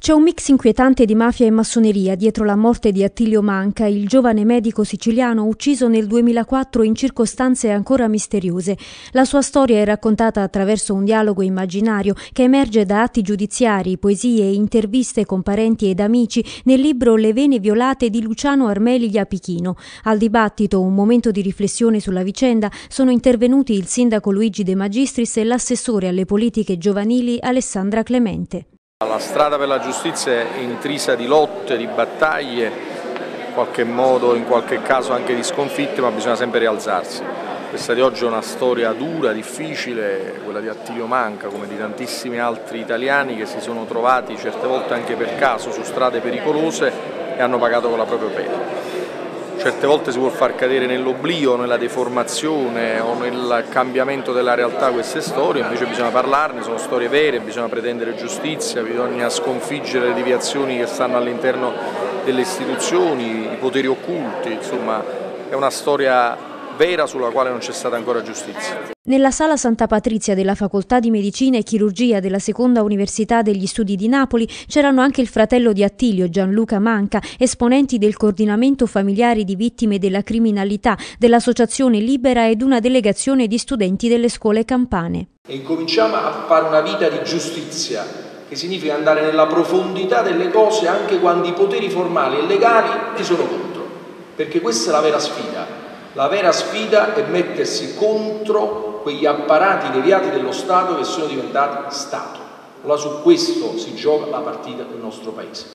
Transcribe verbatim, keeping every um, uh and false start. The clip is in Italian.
C'è un mix inquietante di mafia e massoneria dietro la morte di Attilio Manca, il giovane medico siciliano ucciso nel duemilaquattro in circostanze ancora misteriose. La sua storia è raccontata attraverso un dialogo immaginario che emerge da atti giudiziari, poesie e interviste con parenti ed amici nel libro Le vene violate di Luciano Armelia Pichino. Al dibattito, un momento di riflessione sulla vicenda, sono intervenuti il sindaco Luigi De Magistris e l'assessore alle politiche giovanili Alessandra Clemente. La strada per la giustizia è intrisa di lotte, di battaglie, in qualche modo, in qualche caso anche di sconfitte, ma bisogna sempre rialzarsi. Questa di oggi è una storia dura, difficile, quella di Attilio Manca, come di tantissimi altri italiani che si sono trovati certe volte anche per caso su strade pericolose e hanno pagato con la propria pelle. Certe volte si vuol far cadere nell'oblio, nella deformazione o nel cambiamento della realtà queste storie, invece bisogna parlarne, sono storie vere, bisogna pretendere giustizia, bisogna sconfiggere le deviazioni che stanno all'interno delle istituzioni, i poteri occulti, insomma è una storia vera sulla quale non c'è stata ancora giustizia. Nella sala Santa Patrizia della Facoltà di Medicina e Chirurgia della Seconda Università degli Studi di Napoli c'erano anche il fratello di Attilio, Gianluca Manca, esponenti del Coordinamento Familiari di Vittime della Criminalità, dell'Associazione Libera ed una delegazione di studenti delle scuole campane. E incominciamo a fare una vita di giustizia, che significa andare nella profondità delle cose anche quando i poteri formali e legali ti sono contro, perché questa è la vera sfida. La vera sfida è mettersi contro quegli apparati deviati dello Stato che sono diventati Stato. Allora su questo si gioca la partita del nostro Paese.